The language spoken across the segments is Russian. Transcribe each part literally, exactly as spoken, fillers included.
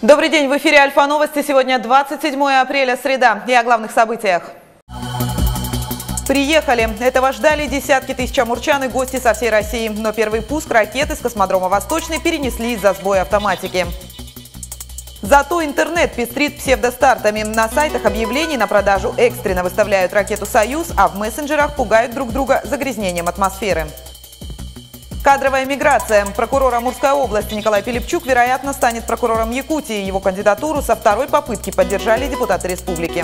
Добрый день, в эфире Альфа-Новости. Сегодня двадцать седьмое апреля, среда. И о главных событиях. Приехали. Этого ждали десятки тысяч амурчан и гости со всей России. Но первый пуск ракеты с космодрома «Восточный» перенесли из-за сбоя автоматики. Зато интернет пестрит псевдостартами. На сайтах объявлений на продажу экстренно выставляют ракету «Союз», а в мессенджерах пугают друг друга загрязнением атмосферы. Кадровая миграция. Прокурор Амурской области Николай Пилипчук, вероятно, станет прокурором Якутии. Его кандидатуру со второй попытки поддержали депутаты республики.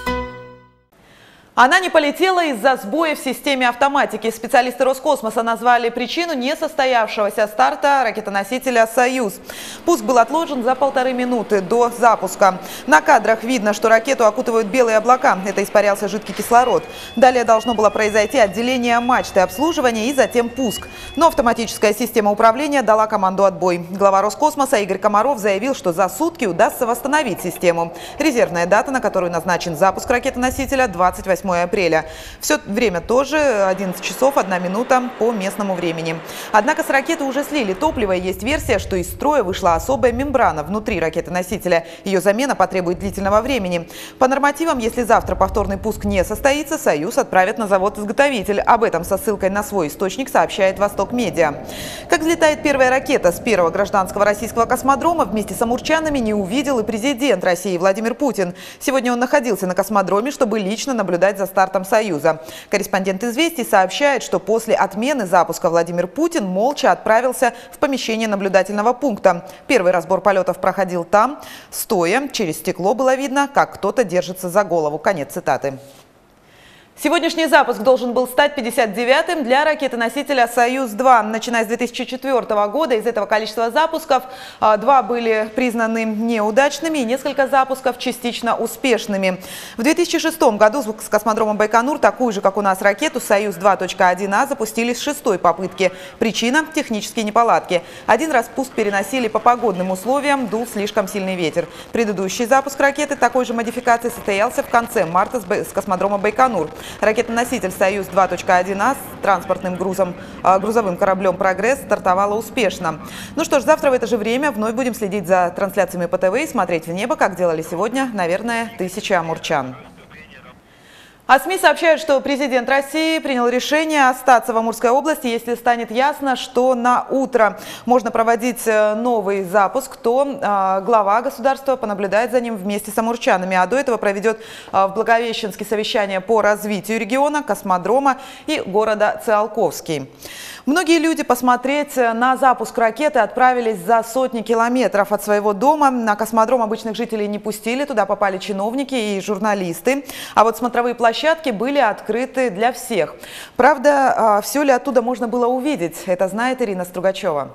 Она не полетела из-за сбоя в системе автоматики. Специалисты Роскосмоса назвали причину несостоявшегося старта ракетоносителя «Союз». Пуск был отложен за полторы минуты до запуска. На кадрах видно, что ракету окутывают белые облака. Это испарялся жидкий кислород. Далее должно было произойти отделение мачты обслуживания и затем пуск. Но автоматическая система управления дала команду «Отбой». Глава Роскосмоса Игорь Комаров заявил, что за сутки удастся восстановить систему. Резервная дата, на которую назначен запуск ракетоносителя, двадцать восьмое апреля. Все время тоже одиннадцать часов одна минута по местному времени. Однако с ракеты уже слили топливо, и есть версия, что из строя вышла особая мембрана внутри ракеты-носителя. Ее замена потребует длительного времени. По нормативам, если завтра повторный пуск не состоится, «Союз» отправят на завод-изготовитель. Об этом со ссылкой на свой источник сообщает «Восток Медиа». Как взлетает первая ракета с первого гражданского российского космодрома, вместе с амурчанами не увидел и президент России Владимир Путин. Сегодня он находился на космодроме, чтобы лично наблюдать за стартом «Союза». Корреспондент «Известий» сообщает, что после отмены запуска Владимир Путин молча отправился в помещение наблюдательного пункта. Первый разбор полетов проходил там, стоя. Через стекло было видно, как кто-то держится за голову. Конец цитаты. Сегодняшний запуск должен был стать пятьдесят девятым для ракеты-носителя «Союз-два». Начиная с две тысячи четвёртого года из этого количества запусков два были признаны неудачными и несколько запусков частично успешными. В две тысячи шестом году с космодрома Байконур такую же, как у нас, ракету «Союз-два точка один А» запустили с шестой попытки. Причина – технические неполадки. Один раз пуск переносили по погодным условиям, дул слишком сильный ветер. Предыдущий запуск ракеты такой же модификации состоялся в конце марта с космодрома Байконур. Ракетоноситель «Союз-два точка один А» с транспортным грузом, грузовым кораблем «Прогресс» стартовала успешно. Ну что ж, завтра в это же время вновь будем следить за трансляциями по ТВ и смотреть в небо, как делали сегодня, наверное, тысячи амурчан. А СМИ сообщают, что президент России принял решение остаться в Амурской области, если станет ясно, что на утро можно проводить новый запуск, то э, глава государства понаблюдает за ним вместе с амурчанами, а до этого проведет э, в Благовещенске совещание по развитию региона, космодрома и города Циолковский. Многие люди посмотреть на запуск ракеты отправились за сотни километров от своего дома. На космодром обычных жителей не пустили, туда попали чиновники и журналисты. А вот смотровые площадки были открыты для всех. Правда, все ли оттуда можно было увидеть, это знает Ирина Стругачева.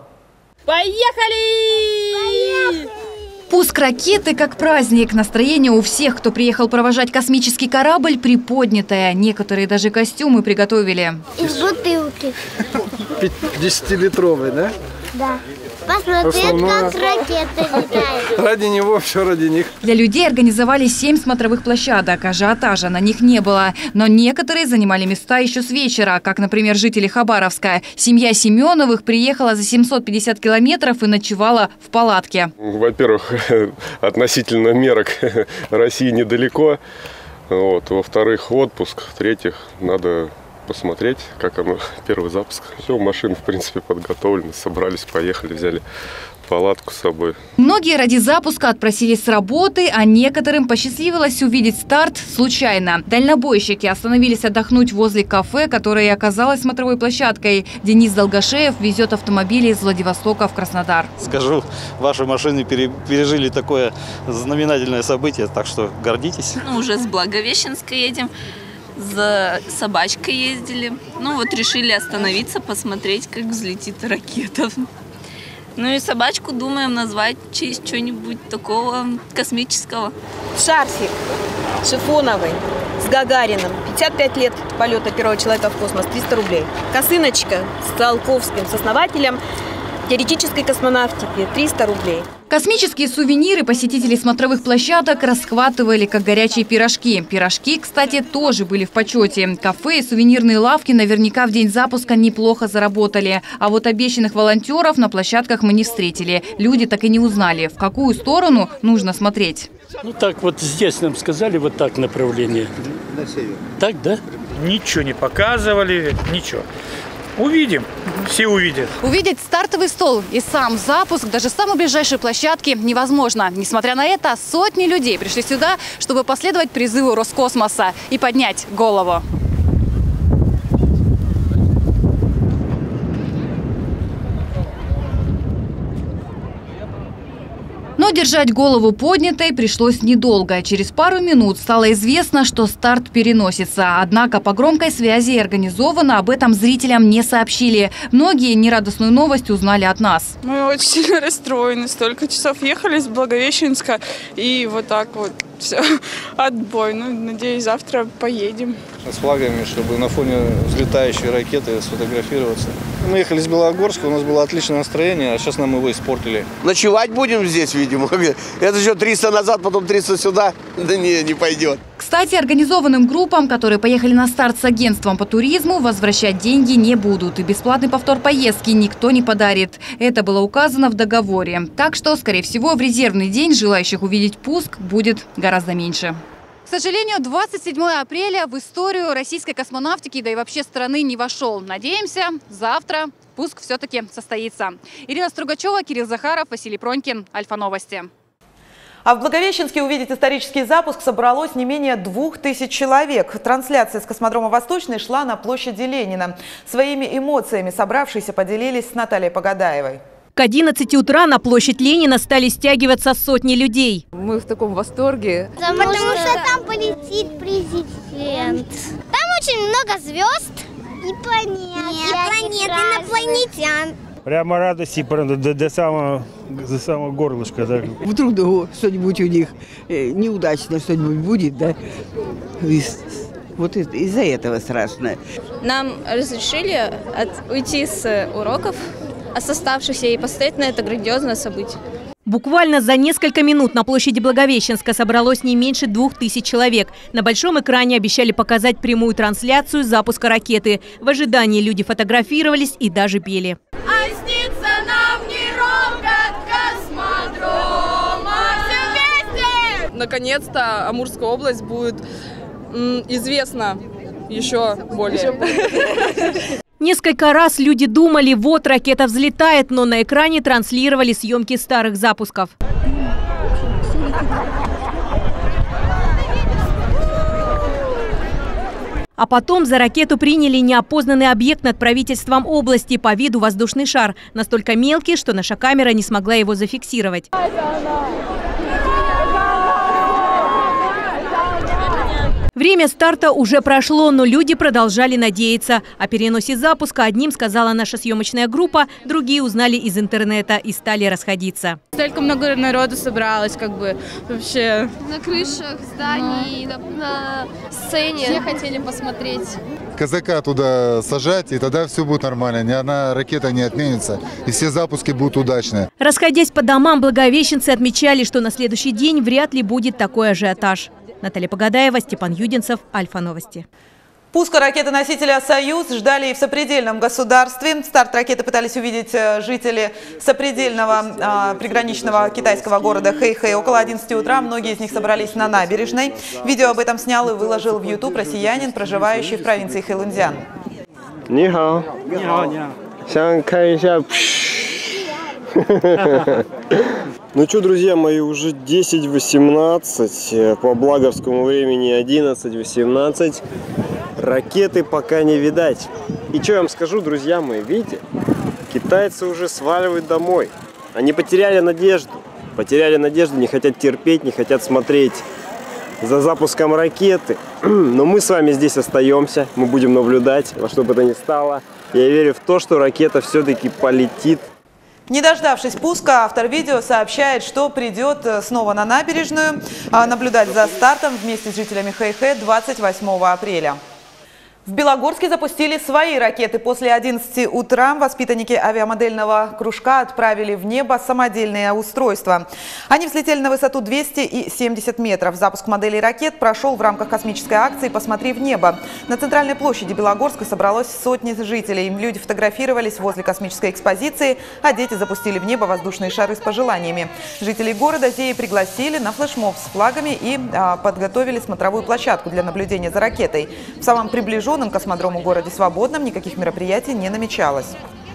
Поехали! Поехали! Пуск ракеты как праздник. Настроение у всех, кто приехал провожать космический корабль, приподнятое. Некоторые даже костюмы приготовили. Из бутылки. десятилитровый, да? Да. Посмотреть, Основное... как ракета летает. Ради него, все ради них. Для людей организовали семь смотровых площадок. Ажиотажа на них не было. Но некоторые занимали места еще с вечера, как, например, жители Хабаровска. Семья Семеновых приехала за семьсот пятьдесят километров и ночевала в палатке. Во-первых, относительно мерок России недалеко. Вот. Во-вторых, отпуск. В-третьих, надо посмотреть, как оно, первый запуск. Все, машины, в принципе, подготовлены, собрались, поехали, взяли палатку с собой. Многие ради запуска отпросились с работы, а некоторым посчастливилось увидеть старт случайно. Дальнобойщики остановились отдохнуть возле кафе, которое и оказалось смотровой площадкой. Денис Долгошеев везет автомобили из Владивостока в Краснодар. Скажу, ваши машины пережили такое знаменательное событие, так что гордитесь. Ну, уже с Благовещенска едем. За собачкой ездили. Ну вот решили остановиться, посмотреть, как взлетит ракета. Ну и собачку думаем назвать в честь чего-нибудь такого космического. Шарфик шифоновый с Гагариным. пятьдесят пять лет полета первого человека в космос. триста рублей. Косыночка с Циолковским, с основателем теоретической космонавтики. триста рублей. Космические сувениры посетители смотровых площадок расхватывали, как горячие пирожки. Пирожки, кстати, тоже были в почете. Кафе и сувенирные лавки наверняка в день запуска неплохо заработали. А вот обещанных волонтеров на площадках мы не встретили. Люди так и не узнали, в какую сторону нужно смотреть. Ну так вот здесь нам сказали, вот так направление. На север. Так, да? Ничего не показывали, ничего. Увидим, все увидят. Увидеть стартовый стол и сам запуск даже с самой ближайшей площадки невозможно. Несмотря на это, сотни людей пришли сюда, чтобы последовать призыву Роскосмоса и поднять голову. Но держать голову поднятой пришлось недолго. Через пару минут стало известно, что старт переносится. Однако по громкой связи и организованно об этом зрителям не сообщили. Многие нерадостную новость узнали от нас. Мы очень сильно расстроены. Столько часов ехали с Благовещенска и вот так вот все. Отбой. Ну, надеюсь, завтра поедем. С флагами, чтобы на фоне взлетающей ракеты сфотографироваться. Мы ехали с Белогорска, у нас было отличное настроение, а сейчас нам его испортили. Ночевать будем здесь, видимо. Это еще триста назад, потом триста сюда. Да не, не пойдет. Кстати, организованным группам, которые поехали на старт с агентством по туризму, возвращать деньги не будут. И бесплатный повтор поездки никто не подарит. Это было указано в договоре. Так что, скорее всего, в резервный день желающих увидеть пуск будет гораздо меньше. К сожалению, двадцать седьмого апреля в историю российской космонавтики, да и вообще страны, не вошел. Надеемся, завтра пуск все-таки состоится. Ирина Стругачева, Кирилл Захаров, Василий Пронькин. Альфа-Новости. А в Благовещенске увидеть исторический запуск собралось не менее двух тысяч человек. Трансляция с космодрома «Восточный» шла на площади Ленина. Своими эмоциями собравшиеся поделились с Натальей Погадаевой. К одиннадцати утра на площадь Ленина стали стягиваться сотни людей. Мы в таком восторге. Потому, Потому что... что там полетит президент. Там очень много звезд и планет. И планет, инопланетян. Прямо радости до, до, самого, до самого горлышка. Да. Вдруг что-нибудь у них неудачно что-нибудь будет, да? Вот из-за этого страшно. Нам разрешили от, уйти с уроков, оставшихся, и посмотреть на это грандиозное событие. Буквально за несколько минут на площади Благовещенска собралось не меньше двух тысяч человек. На большом экране обещали показать прямую трансляцию запуска ракеты. В ожидании люди фотографировались и даже пели. А снится нам не ровно космодрома. Все вместе! Наконец-то Амурская область будет м, известна еще более. Несколько раз люди думали, вот ракета взлетает, но на экране транслировали съемки старых запусков. А потом за ракету приняли неопознанный объект над правительством области, по виду воздушный шар. Настолько мелкий, что наша камера не смогла его зафиксировать. Время старта уже прошло, но люди продолжали надеяться. О переносе запуска одним сказала наша съемочная группа, другие узнали из интернета и стали расходиться. Столько много народу собралось, как бы вообще. На крышах зданий, на, на сцене. Все хотели посмотреть. Казака туда сажать, и тогда все будет нормально. Ни одна ракета не отменится, и все запуски будут удачные. Расходясь по домам, благовещенцы отмечали, что на следующий день вряд ли будет такой ажиотаж. Наталья Погадаева, Степан Юдинцев, Альфа-Новости. Пуска ракеты-носителя «Союз» ждали и в сопредельном государстве. Старт ракеты пытались увидеть жители сопредельного э, приграничного китайского города Хэйхэй. Около одиннадцати утра многие из них собрались на набережной. Видео об этом снял и выложил в YouTube россиянин, проживающий в провинции Хэлунцзян. Нихао. Нихао, нихао. Ну что, друзья мои, уже десять восемнадцать, по благовскому времени одиннадцать восемнадцать. Ракеты пока не видать. И что я вам скажу, друзья мои, видите, китайцы уже сваливают домой. Они потеряли надежду, потеряли надежду, не хотят терпеть, не хотят смотреть за запуском ракеты. Но мы с вами здесь остаемся, мы будем наблюдать, во что бы то ни стало. Я верю в то, что ракета все-таки полетит. Не дождавшись пуска, автор видео сообщает, что придет снова на набережную наблюдать за стартом вместе с жителями Хэйхэ двадцать восьмого апреля. В Белогорске запустили свои ракеты. После одиннадцати утра воспитанники авиамодельного кружка отправили в небо самодельные устройства. Они взлетели на высоту двести семьдесят метров. Запуск моделей ракет прошел в рамках космической акции «Посмотри в небо». На центральной площади Белогорска собралось сотни жителей. Люди фотографировались возле космической экспозиции, а дети запустили в небо воздушные шары с пожеланиями. Жителей города Зеи пригласили на флешмоб с флагами и а, подготовили смотровую площадку для наблюдения за ракетой. В самом приближенном В космодрому городе Свободном никаких мероприятий не намечалось.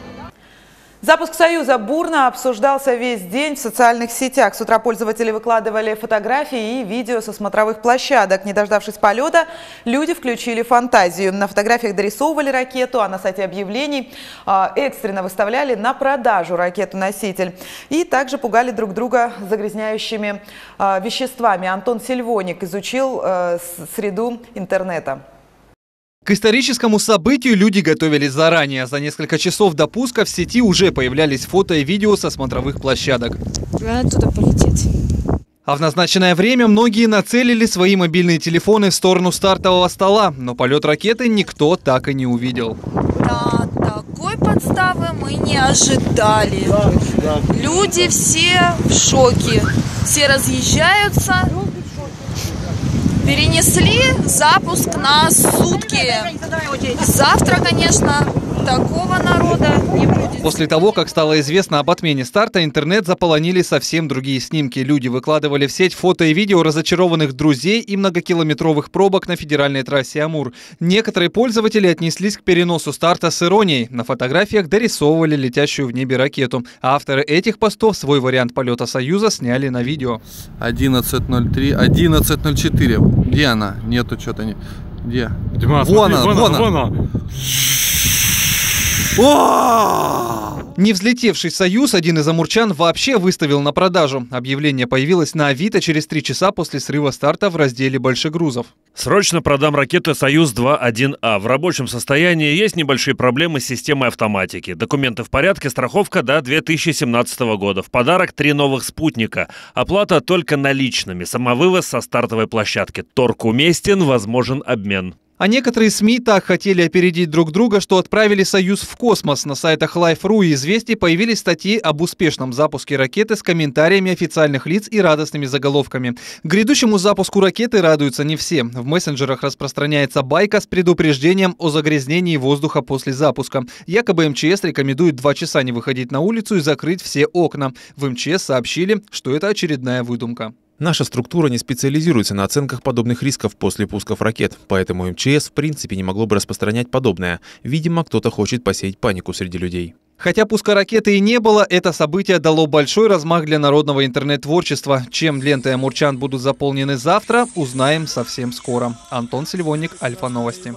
Запуск «Союза» бурно обсуждался весь день в социальных сетях. С утра пользователи выкладывали фотографии и видео со смотровых площадок. Не дождавшись полета, люди включили фантазию. На фотографиях дорисовывали ракету, а на сайте объявлений экстренно выставляли на продажу ракету-носитель. И также пугали друг друга загрязняющими веществами. Антон Сильвоник изучил среду интернета. К историческому событию люди готовились заранее. За несколько часов до пуска в сети уже появлялись фото и видео со смотровых площадок. Надо туда полететь. А в назначенное время многие нацелили свои мобильные телефоны в сторону стартового стола, но полет ракеты никто так и не увидел. Да, такой подставы мы не ожидали. Люди все в шоке, все разъезжаются. Перенесли запуск на сутки. Завтра, конечно, такого народа не будет. После того, как стало известно об отмене старта, интернет заполонили совсем другие снимки. Люди выкладывали в сеть фото и видео разочарованных друзей и многокилометровых пробок на федеральной трассе Амур. Некоторые пользователи отнеслись к переносу старта с иронией. На фотографиях дорисовывали летящую в небе ракету. А авторы этих постов свой вариант полета «Союза» сняли на видео. одиннадцать ноль три, одиннадцать ноль четыре. Где она? Нету что-то. Не... Где? Дима, вон, смотри, она, вон, вон она, она, вон она. Не взлетевший «Союз» один из амурчан вообще выставил на продажу. Объявление появилось на Авито через три часа после срыва старта в разделе большегрузов. Срочно продам ракету «Союз два один А». В рабочем состоянии, есть небольшие проблемы с системой автоматики. Документы в порядке, страховка до две тысячи семнадцатого года. В подарок три новых спутника. Оплата только наличными. Самовывоз со стартовой площадки. Торг уместен, возможен обмен. А некоторые СМИ так хотели опередить друг друга, что отправили «Союз» в космос. На сайтах Life точка ру и «Известий» появились статьи об успешном запуске ракеты с комментариями официальных лиц и радостными заголовками. К грядущему запуску ракеты радуются не все. В мессенджерах распространяется байка с предупреждением о загрязнении воздуха после запуска. Якобы эм че эс рекомендует два часа не выходить на улицу и закрыть все окна. В эм че эс сообщили, что это очередная выдумка. Наша структура не специализируется на оценках подобных рисков после пусков ракет, поэтому эм че эс в принципе не могло бы распространять подобное. Видимо, кто-то хочет посеять панику среди людей. Хотя пуска ракеты и не было, это событие дало большой размах для народного интернет-творчества. Чем ленты амурчан будут заполнены завтра, узнаем совсем скоро. Антон Сильвоник, Альфа Новости.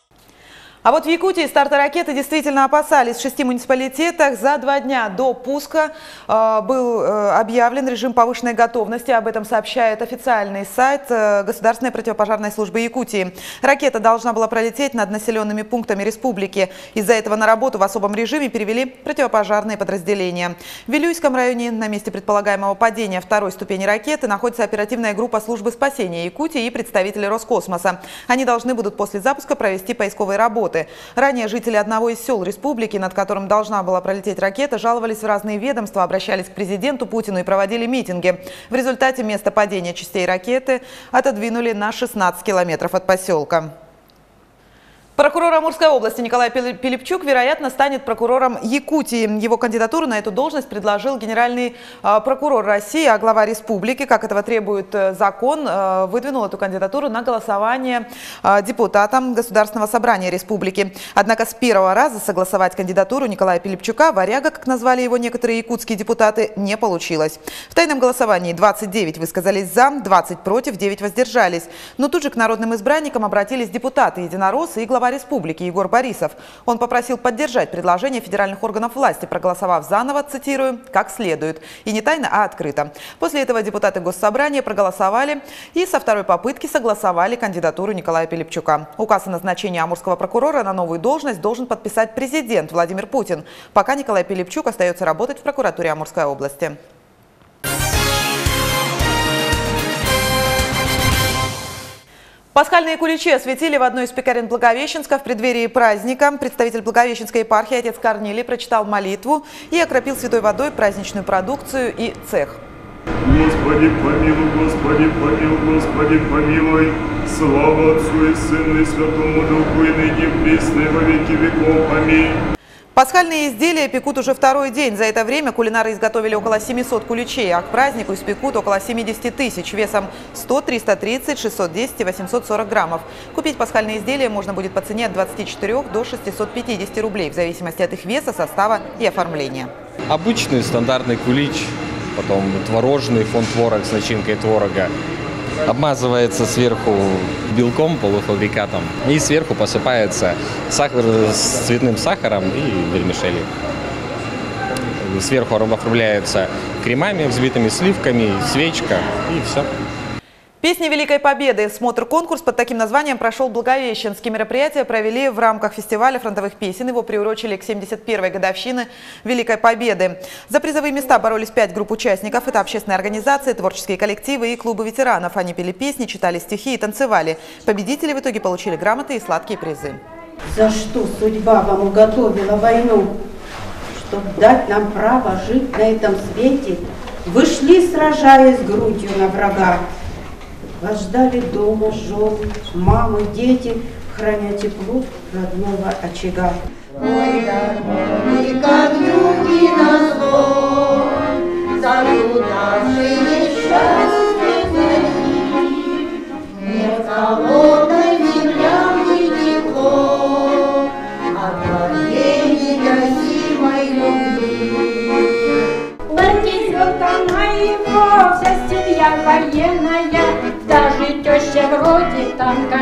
А вот в Якутии старта ракеты действительно опасались. В шести муниципалитетах за два дня до пуска э, был э, объявлен режим повышенной готовности. Об этом сообщает официальный сайт э, Государственной противопожарной службы Якутии. Ракета должна была пролететь над населенными пунктами республики. Из-за этого на работу в особом режиме перевели противопожарные подразделения. В Вилюйском районе на месте предполагаемого падения второй ступени ракеты находится оперативная группа службы спасения Якутии и представители Роскосмоса. Они должны будут после запуска провести поисковые работы. Ранее жители одного из сел республики, над которым должна была пролететь ракета, жаловались в разные ведомства, обращались к президенту Путину и проводили митинги. В результате место падения частей ракеты отодвинули на шестнадцать километров от поселка. Прокурор Амурской области Николай Пилипчук, вероятно, станет прокурором Якутии. Его кандидатуру на эту должность предложил генеральный э, прокурор России, а глава республики, как этого требует э, закон, э, выдвинул эту кандидатуру на голосование э, депутатам Государственного собрания республики. Однако с первого раза согласовать кандидатуру Николая Пилипчука, варяга, как назвали его некоторые якутские депутаты, не получилось. В тайном голосовании двадцать девять высказались за, двадцать против, девять воздержались. Но тут же к народным избранникам обратились депутаты, единороссы и глава республики Егор Борисов. Он попросил поддержать предложение федеральных органов власти, проголосовав заново, цитирую, как следует. И не тайно, а открыто. После этого депутаты Госсобрания проголосовали и со второй попытки согласовали кандидатуру Николая Пилипчука. Указ о назначении амурского прокурора на новую должность должен подписать президент Владимир Путин. Пока Николай Пилипчук остается работать в прокуратуре Амурской области. Пасхальные куличи осветили в одной из пекарен Благовещенска в преддверии праздника. Представитель Благовещенской епархии отец Корнилий прочитал молитву и окропил святой водой праздничную продукцию и цех. Господи, помилуй, Господи, помилуй, Господи, помилуй. Слава Отцу и Сыну и Святому Духу, и ныне присно, и во веки веков. Аминь. Пасхальные изделия пекут уже второй день. За это время кулинары изготовили около семисот куличей, а к празднику испекут около семидесяти тысяч весом сто, триста тридцать, шестьсот десять и восемьсот сорок граммов. Купить пасхальные изделия можно будет по цене от двадцати четырёх до шестисот пятидесяти рублей, в зависимости от их веса, состава и оформления. Обычный стандартный кулич, потом творожный, фон творог с начинкой творога. Обмазывается сверху белком, полуфабрикатом, и сверху посыпается сахар с цветным сахаром и вермишели. Сверху оформляются кремами, взбитыми сливками, свечка и все. Песни Великой Победы. Смотр-конкурс под таким названием прошел в Благовещенске. Мероприятие провели в рамках фестиваля фронтовых песен. Его приурочили к семьдесят первой годовщине Великой Победы. За призовые места боролись пять групп участников. Это общественные организации, творческие коллективы и клубы ветеранов. Они пели песни, читали стихи и танцевали. Победители в итоге получили грамоты и сладкие призы. За что судьба вам уготовила войну? Чтоб дать нам право жить на этом свете, вы шли, сражаясь грудью на врага. Вас ждали дома жены, мамы, дети, храня тепло родного очага. Ой, дорогой, как юги на зло, заблудавшие счастье зари, не в холодной земле тепло, а твоей негасимой любви. Партизанка моего, вся семья военная, даже теща вроде танка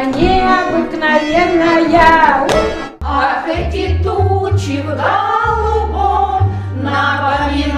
необыкновенная. Ах, эти тучи в голубом напоминают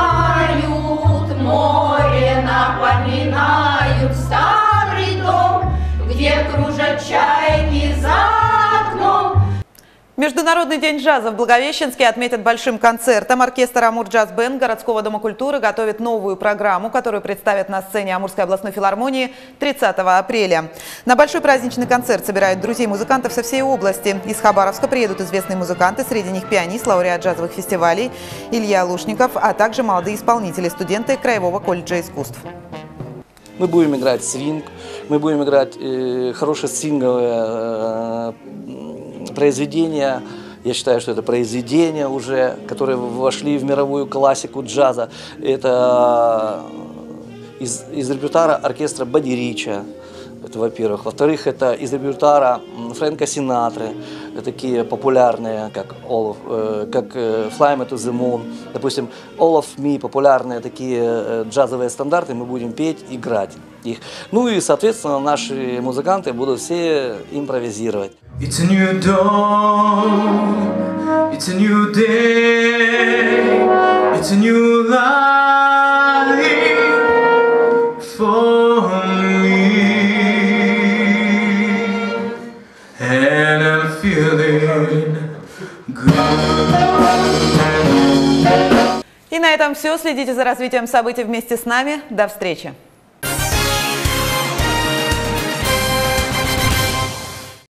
море, напоминают старый дом, где кружат чайки за окном. Международный день джаза в Благовещенске отметят большим концертом. Оркестр «Амур Джаз Бенд» городского дома культуры готовит новую программу, которую представят на сцене Амурской областной филармонии тридцатого апреля. На большой праздничный концерт собирают друзей музыкантов со всей области. Из Хабаровска приедут известные музыканты, среди них пианист, лауреат джазовых фестивалей Илья Лушников, а также молодые исполнители, студенты Краевого колледжа искусств. Мы будем играть свинг, мы будем играть э, хорошие свинговые э, произведения. Я считаю, что это произведения уже, которые вошли в мировую классику джаза. Это из, из репертуара оркестра Бадди Рича, это во-первых. Во-вторых, это из репертуара Фрэнка Синатры, такие популярные, как, All of, э, как Fly Me to the Moon, допустим, All of Me, популярные такие э, джазовые стандарты, мы будем петь, играть их. Ну и, соответственно, наши музыканты будут все импровизировать. It's a new dawn, it's a new day, it's a new life for me, and I'm feeling good. И на этом все. Следите за развитием событий вместе с нами. До встречи.